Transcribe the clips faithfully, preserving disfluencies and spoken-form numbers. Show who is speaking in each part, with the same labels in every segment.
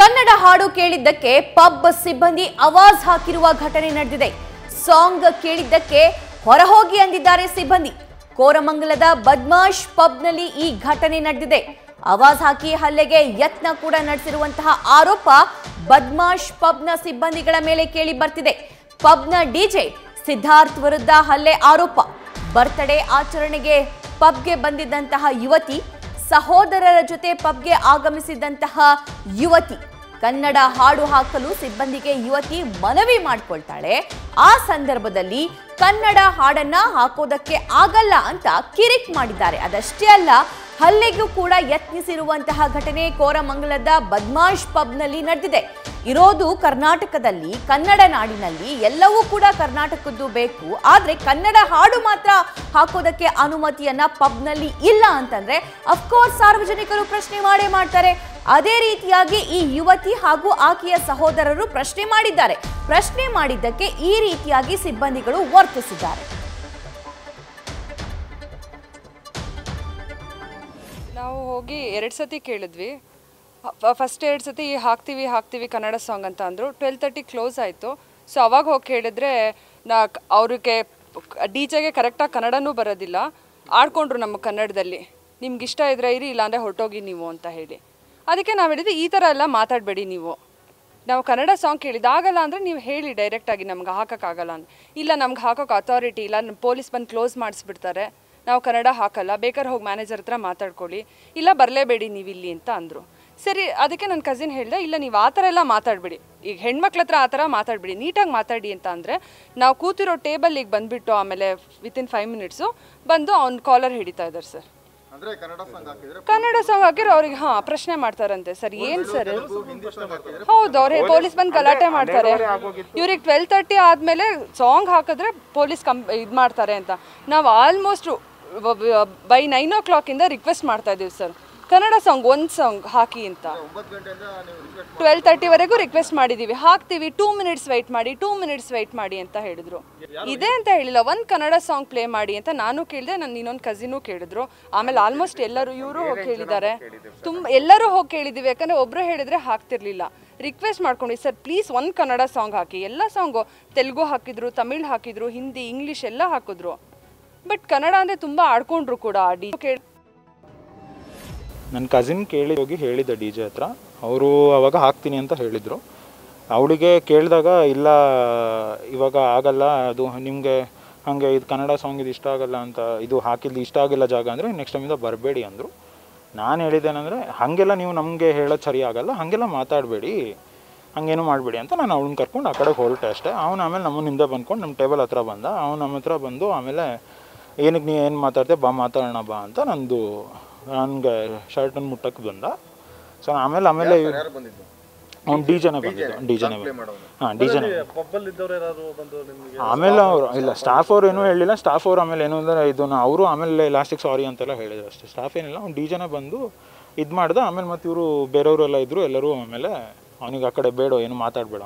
Speaker 1: ಕನ್ನಡ ಹಾಡು ಕೇಳಿದ್ದಕ್ಕೆ ಪಬ್ ಸಿಬ್ಬಂದಿ ಆವಾಜ್ ಹಾಕಿರುವ ಘಟನೆ ನಡೆದಿದೆ. ಸಾಂಗ್ ಕೇಳಿದ್ದಕ್ಕೆ ಹೊರಹೋಗಿ ಅಂದಿದ್ದಾರೆ ಸಿಬ್ಬಂದಿ. ಕೋರಮಂಗಲದ ಬದ್ಮಾಶ್ ಪಬ್ನಲ್ಲಿ ಈ ಘಟನೆ ನಡೆದಿದೆ. ಆವಾಜ್ ಹಾಕಿ ಹಲ್ಲೆಗೆ ಯತ್ನ ಕೂಡ ನಡೆಸಿರುವಂತಹ ಆರೋಪ ಬದ್ಮಾಶ್ ಪಬ್ನ ಸಿಬ್ಬಂದಿಗಳ ಮೇಲೆ ಕೇಳಿ ಬರ್ತಿದೆ. ಪಬ್ನ ಡಿಜೆ ಸಿದ್ಧಾರ್ಥ್ ವಿರುದ್ಧ ಹಲ್ಲೆ ಆರೋಪ. ಬರ್ತ್ಡೇ ಆಚರಣೆಗೆ ಪಬ್ಗೆ ಬಂದಿದ್ದಂತಹ ಯುವತಿ, ಸಹೋದರರ ಜೊತೆ ಪಬ್ಗೆ ಆಗಮಿಸಿದಂತಹ ಯುವತಿ ಕನ್ನಡ ಹಾಡು ಹಾಕಲು ಸಿಬ್ಬಂದಿಗೆ ಯುವತಿ ಮನವಿ ಮಾಡಿಕೊಳ್ತಾಳೆ. ಆ ಸಂದರ್ಭದಲ್ಲಿ ಕನ್ನಡ ಹಾಡನ್ನ ಹಾಕೋದಕ್ಕೆ ಆಗಲ್ಲ ಅಂತ ಕಿರಿಕ್ ಮಾಡಿದ್ದಾರೆ. ಅದಷ್ಟೇ ಅಲ್ಲ, ಹಲ್ಲೆಗೂ ಕೂಡ ಯತ್ನಿಸಿರುವಂತಹ ಘಟನೆ ಕೋರಮಂಗಲದ ಬದ್ಮಾಶ್ ಪಬ್ನಲ್ಲಿ ನಡೆದಿದೆ. ಇರೋದು ಕರ್ನಾಟಕದಲ್ಲಿ, ಕನ್ನಡ ನಾಡಿನಲ್ಲಿ, ಎಲ್ಲವೂ ಕೂಡ ಕರ್ನಾಟಕದ್ದು ಬೇಕು. ಆದ್ರೆ ಕನ್ನಡ ಹಾಡು ಮಾತ್ರ ಹಾಕೋದಕ್ಕೆ ಅನುಮತಿಯನ್ನ ಪಬ್ನಲ್ಲಿ ಇಲ್ಲ ಅಂತಂದ್ರೆ ಅಫ್ಕೋರ್ಸ್ ಸಾರ್ವಜನಿಕರು ಪ್ರಶ್ನೆ ಮಾಡೇ ಮಾಡ್ತಾರೆ. ಅದೇ ರೀತಿಯಾಗಿ ಈ ಯುವತಿ ಹಾಗೂ ಆಕೆಯ ಸಹೋದರರು ಪ್ರಶ್ನೆ ಮಾಡಿದ್ದಾರೆ. ಪ್ರಶ್ನೆ ಮಾಡಿದ್ದಕ್ಕೆ ಈ ರೀತಿಯಾಗಿ ಸಿಬ್ಬಂದಿಗಳು ವರ್ತಿಸಿದ್ದಾರೆ.
Speaker 2: ನಾವು ಹೋಗಿ ಎರಡು ಸತಿ ಕೇಳಿದ್ವಿ. ಫಸ್ಟ್ ಎರಡು ಸತಿ ಹಾಕ್ತೀವಿ ಹಾಕ್ತೀವಿ ಕನ್ನಡ ಸಾಂಗ್ ಅಂತ ಅಂದರು. ಟ್ವೆಲ್ ತರ್ಟಿ ಕ್ಲೋಸ್ ಆಯಿತು. ಸೊ ಅವಾಗ ಹೋಗಿ ಕೇಳಿದ್ರೆ ನಾ ಅವ್ರಿಗೆ ಡಿ ಜೆಗೆ ಕರೆಕ್ಟಾಗಿ ಕನ್ನಡನೂ ಬರೋದಿಲ್ಲ. ಆಡ್ಕೊಂಡ್ರು ನಮ್ಮ ಕನ್ನಡದಲ್ಲಿ, ನಿಮ್ಗೆ ಇಷ್ಟ ಇದ್ರೆ ಇರಿ, ಇಲ್ಲಾಂದರೆ ಹೊರಟೋಗಿ ನೀವು ಅಂತ ಹೇಳಿ. ಅದಕ್ಕೆ ನಾವು ಹೇಳಿದ್ವಿ, ಈ ಥರ ಎಲ್ಲ ಮಾತಾಡಬೇಡಿ ನೀವು. ನಾವು ಕನ್ನಡ ಸಾಂಗ್ ಕೇಳಿದಾಗಲ್ಲ ಅಂದರೆ ನೀವು ಹೇಳಿ ಡೈರೆಕ್ಟಾಗಿ ನಮ್ಗೆ ಹಾಕೋಕ್ಕಾಗಲ್ಲ ಅಂತ. ಇಲ್ಲ, ನಮ್ಗೆ ಹಾಕೋಕ್ಕೆ ಅಥಾರಿಟಿ ಇಲ್ಲ, ನಮ್ಮ ಪೊಲೀಸ್ ಬಂದು ಕ್ಲೋಸ್ ಮಾಡಿಸ್ಬಿಡ್ತಾರೆ, ನಾವು ಕನ್ನಡ ಹಾಕಲ್ಲ, ಬೇಕಾದ್ರೆ ಹೋಗಿ ಮ್ಯಾನೇಜರ್ ಹತ್ರ ಮಾತಾಡ್ಕೊಳ್ಳಿ, ಇಲ್ಲ ಬರಲೇಬೇಡಿ ನೀವು ಇಲ್ಲಿ ಅಂತ ಅಂದರು. ಸರಿ, ಅದಕ್ಕೆ ನನ್ನ ಕಸಿನ್ ಹೇಳಿದೆ, ಇಲ್ಲ ನೀವು ಆ ಥರ ಎಲ್ಲ ಮಾತಾಡಬೇಡಿ, ಈಗ ಹೆಣ್ಮಕ್ಳ ಹತ್ರ ಆ ಥರ ಮಾತಾಡಬೇಡಿ, ನೀಟಾಗಿ ಮಾತಾಡಿ ಅಂತ ಅಂದರೆ ನಾವು ಕೂತಿರೋ ಟೇಬಲ್ಲಿಗೆ ಬಂದುಬಿಟ್ಟು ಆಮೇಲೆ ವಿತಿನ್ ಫೈವ್ ಮಿನಿಟ್ಸು ಬಂದು ಅವ್ನ ಕಾಲರ್ ಹಿಡಿತಾ ಇದ್ದಾರೆ ಸರ್. ಕನ್ನಡ ಸಾಂಗ್ ಹಾಕಿರೋ ಅವ್ರಿಗೆ ಹಾಂ ಪ್ರಶ್ನೆ ಮಾಡ್ತಾರಂತೆ. ಸರ್ ಏನು ಸರ್? ಹೌದು, ಅವ್ರು ಪೊಲೀಸ್ ಬಂದು ಗಲಾಟೆ ಮಾಡ್ತಾರೆ. ಇವ್ರಿಗೆ ಟ್ವೆಲ್ ತರ್ಟಿ ಆದಮೇಲೆ ಸಾಂಗ್ ಹಾಕಿದ್ರೆ ಪೊಲೀಸ್ ಕಂ ಇದು ಮಾಡ್ತಾರೆ ಅಂತ. ನಾವು ಆಲ್ಮೋಸ್ಟ್ ಬೈ ನೈನ್ ಓ ಕ್ಲಾಕಿಂದ ರಿಕ್ವೆಸ್ಟ್ ಮಾಡ್ತಾ ಇದ್ದೀವಿ ಸರ್, ಕನ್ನಡ ಸಾಂಗ್ ಒಂದು ಸಾಂಗ್ ಹಾಕಿ ಅಂತ. ಟ್ವೆಲ್ ತರ್ಟಿವರೆಗೂ ರಿಕ್ವೆಸ್ಟ್ ಮಾಡಿದ್ದೀವಿ, ಹಾಕ್ತೀವಿ, ಟೂ ಮಿನಿಟ್ಸ್ ವೆಯ್ಟ್ ಮಾಡಿ, ಟೂ ಮಿನಿಟ್ಸ್ ವೆಯ್ಟ್ ಮಾಡಿ ಅಂತ ಹೇಳಿದ್ರು. ಇದೆ ಅಂತ ಹೇಳಿಲ್ಲ, ಒಂದು ಕನ್ನಡ ಸಾಂಗ್ ಪ್ಲೇ ಮಾಡಿ ಅಂತ ನಾನು ಕೇಳಿದೆ, ನನ್ನ ಇನ್ನೊಂದು ಕಸಿನೂ ಕೇಳಿದ್ರು. ಆಮೇಲೆ ಆಲ್ಮೋಸ್ಟ್ ಎಲ್ಲರೂ ಇವರು ಹೋಗಿ ಕೇಳಿದ್ದಾರೆ, ತುಂಬ ಎಲ್ಲರೂ ಹೋಗಿ ಕೇಳಿದ್ದೀವಿ. ಯಾಕಂದರೆ ಒಬ್ಬರು ಹೇಳಿದರೆ ಹಾಕ್ತಿರ್ಲಿಲ್ಲ. ರಿಕ್ವೆಸ್ಟ್ ಮಾಡ್ಕೊಂಡು, ಸರ್ ಪ್ಲೀಸ್ ಒಂದು ಕನ್ನಡ ಸಾಂಗ್ ಹಾಕಿ. ಎಲ್ಲ ಸಾಂಗು ತೆಲುಗು ಹಾಕಿದ್ರು, ತಮಿಳ್ ಹಾಕಿದ್ರು, ಹಿಂದಿ, ಇಂಗ್ಲೀಷ್ ಎಲ್ಲ ಹಾಕಿದ್ರು. ಬಟ್ ಕನ್ನಡ ಅಂದರೆ ತುಂಬ ಆಡ್ಕೊಂಡ್ರು ಕೂಡ. ಡಿ ಕೇಳಿ
Speaker 3: ನನ್ನ ಕಸಿನ್ ಕೇಳಿ ಹೋಗಿ ಹೇಳಿದ್ದೆ ಡಿ ಜೆ ಹತ್ರ. ಅವರು ಅವಾಗ ಹಾಕ್ತೀನಿ ಅಂತ ಹೇಳಿದರು. ಅವಳಿಗೆ ಕೇಳಿದಾಗ ಇಲ್ಲ ಇವಾಗ ಆಗಲ್ಲ, ಅದು ನಿಮಗೆ ಹಾಗೆ ಇದು ಕನ್ನಡ ಸಾಂಗ್ ಇದು ಇಷ್ಟ ಆಗಲ್ಲ ಅಂತ, ಇದು ಹಾಕಿದ್ದು ಇಷ್ಟ ಆಗಿಲ್ಲ ಜಾಗ ಅಂದರೆ ನೆಕ್ಸ್ಟ್ ಟೈಮಿಂದ ಬರಬೇಡಿ ಅಂದರು. ನಾನು ಹೇಳಿದ್ದೇನೆಂದರೆ ಹಾಗೆಲ್ಲ ನೀವು ನಮಗೆ ಹೇಳೋದು ಸರಿ ಆಗಲ್ಲ, ಹಾಗೆಲ್ಲ ಮಾತಾಡಬೇಡಿ, ಹಾಗೇನು ಮಾಡಬೇಡಿ ಅಂತ ನಾನು ಅವ್ಳನ್ನ ಕರ್ಕೊಂಡು ಆ ಕಡೆಗೆ ಹೊರಟೆ ಅಷ್ಟೇ. ಅವ್ನು ಆಮೇಲೆ ನಮ್ಮನ್ನ ಹಿಂದೆ ಬಂದ್ಕೊಂಡು ನಮ್ಮ ಟೇಬಲ್ ಹತ್ರ ಬಂದ. ಅವ್ನು ನಮ್ಮ ಹತ್ರ ಬಂದು ಆಮೇಲೆ ಏನಕ್ಕೆ ನೀ ಏನು ಮಾತಾಡ್ತೆ, ಬಾ ಮಾತಾಡೋಣ ಬಾ ಅಂತ ನಂದು ನನಗೆ ಶರ್ಟನ್ನು ಮುಟ್ಟಕ್ಕೆ ಬಂದ. ಸೊ ಆಮೇಲೆ ಆಮೇಲೆ ಅವ್ನು ಡಿ ಜೆನೇ ಬಂದಿದ್ದು, ಡಿ ಜೆನೇ ಹಾಂ ಡಿ ಜೆನೇ ಆಮೇಲೆ ಅವರು ಇಲ್ಲ ಸ್ಟಾಫ್ ಅವ್ರು ಏನೂ ಹೇಳಿಲ್ಲ. ಸ್ಟಾಫ್ ಅವ್ರು ಆಮೇಲೆ ಏನು ಅಂದರೆ ಇದನ್ನು ಅವರು ಆಮೇಲೆ ಲಾಸ್ಟಿಗೆ ಸಾರಿ ಅಂತೆಲ್ಲ ಹೇಳಿದ್ರು ಅಷ್ಟೇ. ಸ್ಟಾಫ್ ಏನಿಲ್ಲ, ಅವ್ನು ಡಿ ಜೆನೇ ಬಂದು ಇದು ಮಾಡ್ದೆ. ಆಮೇಲೆ ಮತ್ತು ಇವರು ಬೇರೆಯವರೆಲ್ಲ ಇದ್ದರು, ಎಲ್ಲರೂ ಆಮೇಲೆ ಅವನಿಗೆ ಆ ಕಡೆ ಬೇಡ, ಏನು ಮಾತಾಡಬೇಡ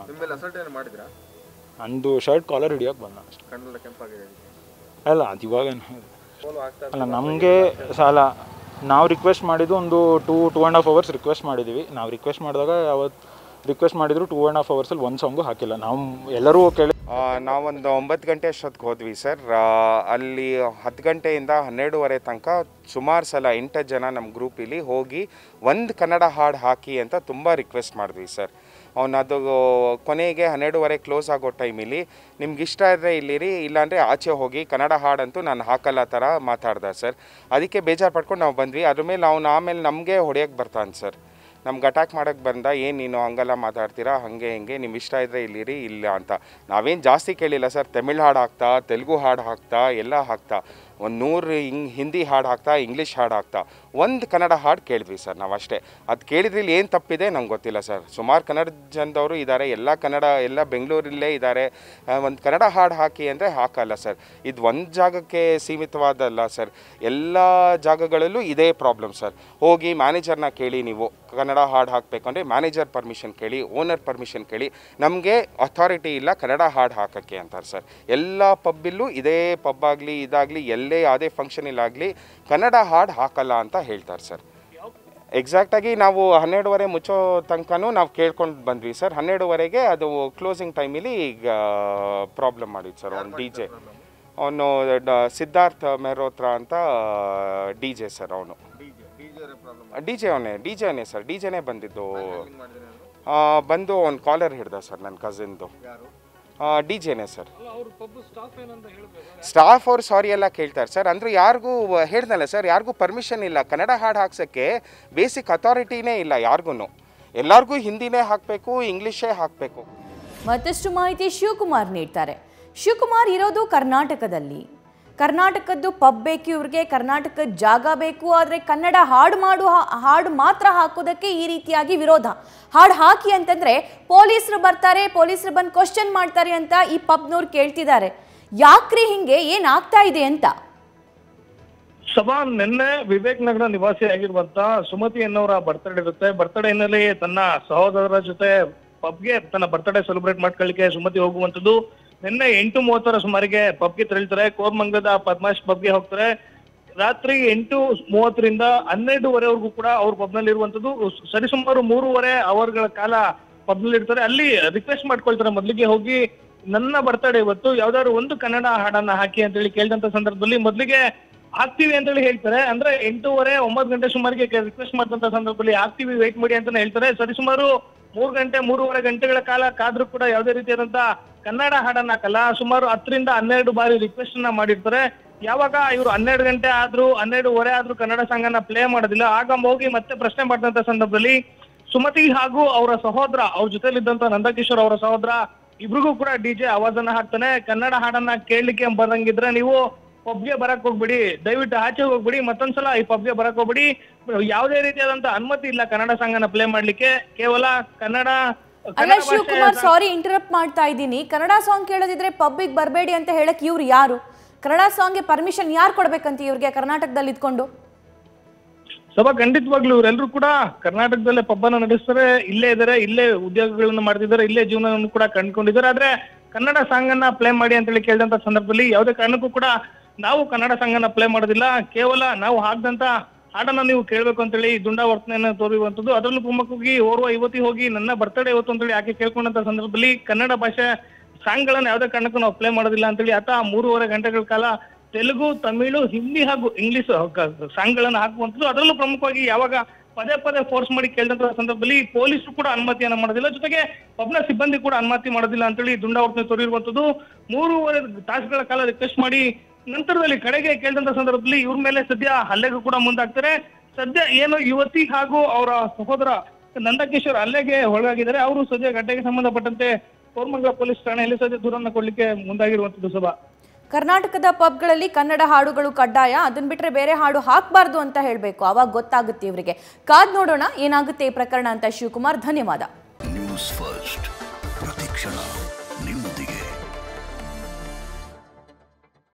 Speaker 3: ಅಂದು ಶರ್ಟ್ ಕಾಲರ್ ಹಿಡಿಯೋಕೆ ಬಂದ ಅಷ್ಟೇ. ಅಲ್ಲ ಅದು ಇವಾಗ ಅಲ್ಲ, ನಮಗೆ ಸಾಲ ನಾವು ರಿಕ್ವೆಸ್ಟ್ ಮಾಡಿದ್ದು ಒಂದು two two and half hours request ಮಾಡಿದ್ದೀವಿ. ನಾವು ರಿಕ್ವೆಸ್ಟ್ ಮಾಡಿದಾಗ ಅವತ್ತು ರಿಕ್ವೆಸ್ಟ್ ಮಾಡಿದ್ರು ಟೂ ಆ್ಯಂಡ್ ಹಾಫ್ ಅವರ್ಸಲ್ಲಿ ಒಂದು ಸಾಂಗು ಹಾಕಿಲ್ಲ. ನಾವು ಎಲ್ಲರೂ ಕೇಳಿ
Speaker 4: ನಾವೊಂದು ಒಂಬತ್ತು ಗಂಟೆ ಅಷ್ಟೊತ್ತಿಗೆ ಹೋದ್ವಿ ಸರ್. ಅಲ್ಲಿ ಹತ್ತು ಗಂಟೆಯಿಂದ ಹನ್ನೆರಡೂವರೆ ತನಕ ಸುಮಾರು ಸಲ ಎಂಟು ಜನ ನಮ್ಮ ಗ್ರೂಪಲ್ಲಿ ಹೋಗಿ ಒಂದು ಕನ್ನಡ ಹಾಡು ಹಾಕಿ ಅಂತ ತುಂಬ ರಿಕ್ವೆಸ್ಟ್ ಮಾಡಿದ್ವಿ ಸರ್. ಅವನದು ಕೊನೆಗೆ ಹನ್ನೆರಡೂವರೆ ಕ್ಲೋಸ್ ಆಗೋ ಟೈಮಲ್ಲಿ ನಿಮ್ಗೆ ಇಷ್ಟ ಇದ್ದರೆ ಇಲ್ಲಿರಿ, ಇಲ್ಲಾಂದರೆ ಆಚೆ ಹೋಗಿ, ಕನ್ನಡ ಹಾಡಂತೂ ನಾನು ಹಾಕಲ್ಲ ಥರ ಮಾತಾಡ್ದೆ ಸರ್. ಅದಕ್ಕೆ ಬೇಜಾರು ಪಡ್ಕೊಂಡು ನಾವು ಬಂದ್ವಿ. ಅದ್ರ ಮೇಲೆ ಅವ್ನು ಆಮೇಲೆ ನಮಗೆ ಹೊಡೆಯೋಕ್ಕೆ ಬರ್ತಾನೆ ಸರ್, ನಮ್ಗೆ ಅಟ್ಯಾಕ್ ಮಾಡೋಕ್ಕೆ ಬಂದ. ಏನು ನೀನು ಹಂಗೆಲ್ಲ ಮಾತಾಡ್ತೀರಾ, ಹಾಗೆ ಹಿಂಗೆ, ನಿಮ್ಗೆ ಇಷ್ಟ ಇದ್ದರೆ ಇಲ್ಲಿರಿ ಇಲ್ಲ ಅಂತ. ನಾವೇನು ಜಾಸ್ತಿ ಕೇಳಿಲ್ಲ ಸರ್. ತಮಿಳ್ ಹಾಡು ಹಾಕ್ತಾ, ತೆಲುಗು ಹಾಡು ಹಾಕ್ತಾ, ಎಲ್ಲ ಹಾಕ್ತಾ, ಒಂದು ನೂರು ಹಿಂಗ್ ಹಿಂದಿ ಹಾಡು ಹಾಕ್ತಾ, ಇಂಗ್ಲೀಷ್ ಹಾಡು ಹಾಕ್ತಾ, ಒಂದು ಕನ್ನಡ ಹಾಡು ಕೇಳಿದ್ವಿ ಸರ್ ನಾವು ಅಷ್ಟೇ. ಅದು ಕೇಳಿದ್ರಲ್ಲಿ ಏನು ತಪ್ಪಿದೆ ನಂಗೆ ಗೊತ್ತಿಲ್ಲ ಸರ್. ಸುಮಾರು ಕನ್ನಡ ಜನದವರು ಇದ್ದಾರೆ, ಎಲ್ಲ ಕನ್ನಡ ಎಲ್ಲ ಬೆಂಗಳೂರಲ್ಲೇ ಇದ್ದಾರೆ. ಒಂದು ಕನ್ನಡ ಹಾಡು ಹಾಕಿ ಅಂದರೆ ಹಾಕಲ್ಲ ಸರ್. ಇದು ಒಂದು ಜಾಗಕ್ಕೆ ಸೀಮಿತವಾದಲ್ಲ ಸರ್, ಎಲ್ಲ ಜಾಗಗಳಲ್ಲೂ ಇದೇ ಪ್ರಾಬ್ಲಮ್ ಸರ್. ಹೋಗಿ ಮ್ಯಾನೇಜರ್ನ ಕೇಳಿ, ನೀವು ಕನ್ನಡ ಹಾಡು ಹಾಕಬೇಕಂದ್ರೆ ಮ್ಯಾನೇಜರ್ ಪರ್ಮಿಷನ್ ಕೇಳಿ, ಓನರ್ ಪರ್ಮಿಷನ್ ಕೇಳಿ. ನಮಗೆ ಅಥಾರಿಟಿ ಇಲ್ಲ ಕನ್ನಡ ಹಾಡು ಹಾಕೋಕ್ಕೆ ಅಂತಾರೆ ಸರ್. ಎಲ್ಲ ಪಬ್ಬಿಲ್ಲೂ ಇದೇ ಪಬ್ ಆಗಲಿ ಇದಾಗಲಿ ಎಲ್ಲೇ ಯಾವುದೇ ಫಂಕ್ಷನಲ್ಲಾಗಲಿ ಕನ್ನಡ ಹಾಡು ಹಾಕಲ್ಲ ಅಂತ ಹೇಳ್ತಾರೆ ಸರ್. ಎಕ್ಸಾಕ್ಟಾಗಿ ನಾವು ಹನ್ನೆರಡುವರೆ ಮುಚ್ಚೋ ತನಕನೂ ನಾವು ಕೇಳ್ಕೊಂಡು ಬಂದ್ವಿ ಸರ್. ಹನ್ನೆರಡುವರೆಗೆ ಅದು ಕ್ಲೋಸಿಂಗ್ ಟೈಮಲ್ಲಿ ಈಗ ಪ್ರಾಬ್ಲಮ್ ಮಾಡಿದ್ದು ಸರ್. ಅವ್ನು ಡಿ ಜೆ ಅವನು ಸಿದ್ಧಾರ್ಥ್ ಮೆಹ್ರೋತ್ರ ಅಂತ ಡಿ ಜೆ ಸರ್. ಅವನು ಡಿ ಜೆ ಅವನೇ ಡಿ ಜೆ ಅವನೇ ಸರ್. ಡಿ ಜೆನೇ ಬಂದಿದ್ದು. ಬಂದು ಅವ್ನು ಕಾಲರ್ ಹಿಡ್ದ ಸರ್ ನನ್ನ ಕಸಿನ್ದು. ಡಿ ಜೆನೇ ಸರ್. ಸ್ಟಾಫ್ ಅವ್ರು ಸಾರಿ ಎಲ್ಲ ಕೇಳ್ತಾರೆ ಸರ್. ಅಂದರೆ ಯಾರಿಗೂ ಹೇಳ್ದಲ್ಲ ಸರ್, ಯಾರಿಗೂ ಪರ್ಮಿಷನ್ ಇಲ್ಲ ಕನ್ನಡ ಹಾಡು ಹಾಕ್ಸೋಕ್ಕೆ. ಬೇಸಿಕ್ ಅಥಾರಿಟಿನೇ ಇಲ್ಲ ಯಾರಿಗೂ. ಎಲ್ಲರಿಗೂ ಹಿಂದಿನೇ ಹಾಕಬೇಕು, ಇಂಗ್ಲೀಷೇ ಹಾಕಬೇಕು.
Speaker 1: ಮತ್ತಷ್ಟು ಮಾಹಿತಿ ಶಿವಕುಮಾರ್ ನೀಡ್ತಾರೆ. ಶಿವಕುಮಾರ್ ಇರೋದು ಕರ್ನಾಟಕದಲ್ಲಿ. ಕರ್ನಾಟಕದ್ದು ಪಬ್ ಬೇಕು ಇವ್ರಿಗೆ, ಕರ್ನಾಟಕದ ಜಾಗ ಬೇಕು. ಆದರೆ ಕನ್ನಡ ಹಾಡು ಮಾಡು ಹಾಡು ಮಾತ್ರ ಹಾಕೋದಕ್ಕೆ ಈ ರೀತಿಯಾಗಿ ವಿರೋಧ. ಹಾಡು ಹಾಕಿ ಅಂತಂದ್ರೆ ಪೊಲೀಸರು ಬರ್ತಾರೆ, ಪೊಲೀಸರು ಬಂದು ಕ್ವಶನ್ ಮಾಡ್ತಾರೆ ಅಂತ ಈ ಪಬ್ನವ್ರು ಕೇಳ್ತಿದ್ದಾರೆ. ಯಾಕ್ರಿ ಹಿಂಗೆ, ಏನಾಗ್ತಾ ಇದೆ ಅಂತ?
Speaker 5: ಸಭಾ ನಿನ್ನೆ ವಿವೇಕ್ ನಗರ ನಿವಾಸಿ ಆಗಿರುವಂತ ಸುಮತಿ ಎನ್ನೋರ ಬರ್ತ್ಡೇ ಇರುತ್ತೆ. ಬರ್ತ್ಡೇ ಹಿನ್ನೆಲೆ ತನ್ನ ಸಹೋದರರ ಜೊತೆ ಪಬ್ಗೆ ತನ್ನ ಬರ್ತ್ಡೇ ಸೆಲೆಬ್ರೇಟ್ ಮಾಡ್ಕೊಳ್ಳಿಕ್ಕೆ ಸುಮತಿ ಹೋಗುವಂತದ್ದು. ನಿನ್ನೆ ಎಂಟು ಮೂವತ್ತರ ಸುಮಾರಿಗೆ ಪಬ್ಗೆ ತೆರಳ್ತಾರೆ. ಕೋರಮಂಗಲದ ಪದ್ಮಾಶ್ ಪಬ್ಗೆ ಹೋಗ್ತಾರೆ. ರಾತ್ರಿ ಎಂಟು ಮೂವತ್ತರಿಂದ ಹನ್ನೆರಡುವರೆವರೆಗೂ ಕೂಡ ಅವ್ರ ಪಬ್ನಲ್ಲಿ ಇರುವಂತದ್ದು. ಸರಿಸುಮಾರು ಮೂರುವರೆ ಅವರ್ಗಳ ಕಾಲ ಪಬ್ನಲ್ಲಿ ಇರ್ತಾರೆ. ಅಲ್ಲಿ ರಿಕ್ವೆಸ್ಟ್ ಮಾಡ್ಕೊಳ್ತಾರೆ, ಮೊದಲಿಗೆ ಹೋಗಿ ನನ್ನ ಬರ್ತಡೇ ಇವತ್ತು ಯಾವ್ದಾದ್ರು ಒಂದು ಕನ್ನಡ ಹಾಡನ್ನ ಹಾಕಿ ಅಂತ ಹೇಳಿ ಕೇಳಿದಂತ ಸಂದರ್ಭದಲ್ಲಿ ಮೊದಲಿಗೆ ಹಾಕ್ತಿವಿ ಅಂತ ಹೇಳಿ ಹೇಳ್ತಾರೆ. ಅಂದ್ರೆ ಎಂಟೂವರೆ ಒಂಬತ್ತು ಗಂಟೆ ಸುಮಾರಿಗೆ ರಿಕ್ವೆಸ್ಟ್ ಮಾಡಿದಂತ ಸಂದರ್ಭದಲ್ಲಿ ಹಾಕ್ತಿವಿ, ವೇಟ್ ಮಾಡಿ ಅಂತಾನೆ ಹೇಳ್ತಾರೆ. ಸರಿಸುಮಾರು ಮೂರು ಗಂಟೆ ಮೂರುವರೆ ಗಂಟೆಗಳ ಕಾಲ ಕಾದ್ರೂ ಕೂಡ ಯಾವುದೇ ರೀತಿಯಾದಂತ ಕನ್ನಡ ಹಾಡನ್ನ ಹಾಕಲ್ಲ. ಸುಮಾರು ಹತ್ತರಿಂದ ಹನ್ನೆರಡು ಬಾರಿ ರಿಕ್ವೆಸ್ಟ್ ಅನ್ನ ಮಾಡಿರ್ತಾರೆ. ಯಾವಾಗ ಇವರು ಹನ್ನೆರಡು ಗಂಟೆ ಆದ್ರೂ ಹನ್ನೆರಡುವರೆ ಆದ್ರೂ ಕನ್ನಡ ಸಾಂಗ್ ಅನ್ನ ಪ್ಲೇ ಮಾಡೋದಿಲ್ಲ. ಆಗ ಹೋಗಿ ಮತ್ತೆ ಪ್ರಶ್ನೆ ಮಾಡಿದಂತ ಸಂದರ್ಭದಲ್ಲಿ ಸುಮತಿ ಹಾಗೂ ಅವರ ಸಹೋದರ, ಅವ್ರ ಜೊತೆಲಿದ್ದಂತ ನಂದಕಿಶೋರ್ ಅವರ ಸಹೋದರ ಇಬ್ರಿಗೂ ಕೂಡ ಡಿಜೆ ಆವಾಜನ್ನ ಹಾಕ್ತಾನೆ. ಕನ್ನಡ ಹಾಡನ್ನ ಕೇಳಲಿಕ್ಕೆ ಬರಂಗಿದ್ರೆ ನೀವು ಪಬ್ಗೆ ಬರಕ್ ಹೋಗ್ಬಿಡಿ, ದಯವಿಟ್ಟು ಆಚೆ ಹೋಗ್ಬಿಡಿ, ಮತ್ತೊಂದ್ಸಲ ಈ ಪಬ್ಗೆ ಬರಕ್ ಹೋಗ್ಬಿಡಿ, ಯಾವುದೇ ರೀತಿಯಾದಂತ ಅನುಮತಿ ಇಲ್ಲ ಕನ್ನಡ ಸಾಂಗ್ ಅನ್ನ ಪ್ಲೇ ಮಾಡ್ಲಿಕ್ಕೆ, ಕೇವಲ ಕನ್ನಡ.
Speaker 1: ಅಲ್ಲ ಶಿವಕುಮಾರ್, ಸಾರಿ ಇಂಟರಪ್ಟ್ ಮಾಡ್ತಾ ಇದ್ದೀನಿ. ಕನ್ನಡ ಸಾಂಗ್ ಕೇಳೋದಿದ್ರೆ ಪಬ್ಬಿಗೆ ಬರಬೇಡಿ ಅಂತ ಹೇಳಕ್ ಇವ್ರು ಯಾರು? ಕನ್ನಡ ಸಾಂಗ್ಗೆ ಪರ್ಮಿಷನ್ ಯಾರು ಕೊಡ್ಬೇಕಂತ ಇವ್ರಿಗೆ ಕರ್ನಾಟಕದಲ್ಲಿ ಇದ್ಕೊಂಡು?
Speaker 5: ಸಭಾ ಖಂಡಿತವಾಗ್ಲೂ ಇವರೆಲ್ಲರೂ ಕೂಡ ಕರ್ನಾಟಕದಲ್ಲೇ ಪಬ್ಬನ್ನ ನಡೆಸ್ತಾರೆ, ಇಲ್ಲೇ ಇದಾರೆ, ಇಲ್ಲೇ ಉದ್ಯೋಗಗಳನ್ನ ಮಾಡ್ತಿದ್ದಾರೆ, ಇಲ್ಲೇ ಜೀವನವನ್ನು ಕೂಡ ಕಂಡುಕೊಂಡಿದ್ದಾರೆ. ಆದ್ರೆ ಕನ್ನಡ ಸಾಂಗ್ ಅನ್ನ ಪ್ಲೇ ಮಾಡಿ ಅಂತ ಹೇಳಿ ಕೇಳಿದಂತ ಸಂದರ್ಭದಲ್ಲಿ ಯಾವುದೇ ಕಾರಣಕ್ಕೂ ಕೂಡ ನಾವು ಕನ್ನಡ ಸಾಂಗ್ ಅನ್ನ ಪ್ಲೇ ಮಾಡೋದಿಲ್ಲ, ಕೇವಲ ನಾವು ಹಾಕ್ದಂತ ಹಾಡನ್ನ ನೀವು ಕೇಳ್ಬೇಕು ಅಂತೇಳಿ ದುಂಡಾವರ್ತನೆಯನ್ನ ತೋರಿರುವಂತದ್ದು. ಅದರಲ್ಲೂ ಪ್ರಮುಖವಾಗಿ ಓರ್ವ ಯುವತಿ ಹೋಗಿ ನನ್ನ ಬರ್ತಡೇ ಇವತ್ತು ಅಂತೇಳಿ ಆಕೆ ಕೇಳ್ಕೊಂಡಂತ ಸಂದರ್ಭದಲ್ಲಿ ಕನ್ನಡ ಭಾಷೆ ಸಾಂಗ್ ಗಳನ್ನ ಯಾವುದೇ ಕಾರಣಕ್ಕೂ ನಾವು ಪ್ಲೇ ಮಾಡೋದಿಲ್ಲ ಅಂತೇಳಿ ಆತ ಮೂರುವರೆ ಗಂಟೆಗಳ ಕಾಲ ತೆಲುಗು, ತಮಿಳು, ಹಿಂದಿ ಹಾಗೂ ಇಂಗ್ಲಿಷ್ ಸಾಂಗ್ ಗಳನ್ನ ಹಾಕುವಂಥದ್ದು. ಅದರಲ್ಲೂ ಪ್ರಮುಖವಾಗಿ ಯಾವಾಗ ಪದೇ ಪದೇ ಫೋರ್ಸ್ ಮಾಡಿ ಕೇಳಿದಂತ ಸಂದರ್ಭದಲ್ಲಿ ಪೊಲೀಸರು ಕೂಡ ಅನುಮತಿಯನ್ನ ಮಾಡೋದಿಲ್ಲ, ಜೊತೆಗೆ ಪಬ್ನ ಸಿಬ್ಬಂದಿ ಕೂಡ ಅನುಮತಿ ಮಾಡೋದಿಲ್ಲ ಅಂತೇಳಿ ದುಂಡಾವರ್ತನೆ ತೋರಿರುವಂತದ್ದು. ಮೂರುವರೆ ತಾಸುಗಳ ಕಾಲ ರಿಕ್ವೆಸ್ಟ್ ಮಾಡಿ ನಂತರದಲ್ಲಿ ಕಡೆಗೆ ಕೇಳಿದಂತ ಸಂದರ್ಭದಲ್ಲಿ ಇವ್ರ ಮೇಲೆ ಸದ್ಯ ಹಲ್ಲೆಗೂ ಕೂಡ ಮುಂದಾಗ್ತಾರೆ. ಸದ್ಯ ಏನು ಯುವತಿ ಹಾಗೂ ಅವರ ಸಹೋದರ ನಂದಕಿಶೋರ್ ಹಲ್ಲೆಗೆ ಒಳಗಾಗಿದ್ದಾರೆ. ಅವರು ಸದ್ಯ ಘಟನೆಗೆ ಸಂಬಂಧಪಟ್ಟಂತೆ ಕೋರಮಂಗಲ ಪೊಲೀಸ್ ಠಾಣೆಯಲ್ಲಿ ಸದ್ಯ ದೂರನ್ನ ಕೊಡ್ಲಿಕ್ಕೆ ಮುಂದಾಗಿರುವಂತದ್ದು. ಸಭಾ
Speaker 1: ಕರ್ನಾಟಕದ ಪಬ್ಗಳಲ್ಲಿ ಕನ್ನಡ ಹಾಡುಗಳು ಕಡ್ಡಾಯ, ಅದನ್ನ ಬಿಟ್ರೆ ಬೇರೆ ಹಾಡು ಹಾಕಬಾರ್ದು ಅಂತ ಹೇಳಬೇಕು. ಅವಾಗ ಗೊತ್ತಾಗುತ್ತೆ ಇವರಿಗೆ. ಕಾದ್ ನೋಡೋಣ ಏನಾಗುತ್ತೆ ಈ ಪ್ರಕರಣ ಅಂತ. ಶಿವಕುಮಾರ್, ಧನ್ಯವಾದ.
Speaker 6: ನ್ಯೂಸ್ ಫಸ್ಟ್ ಪ್ರತಿಕ್ಷಣ ನಿಮ್ಮೊಂದಿಗೆ.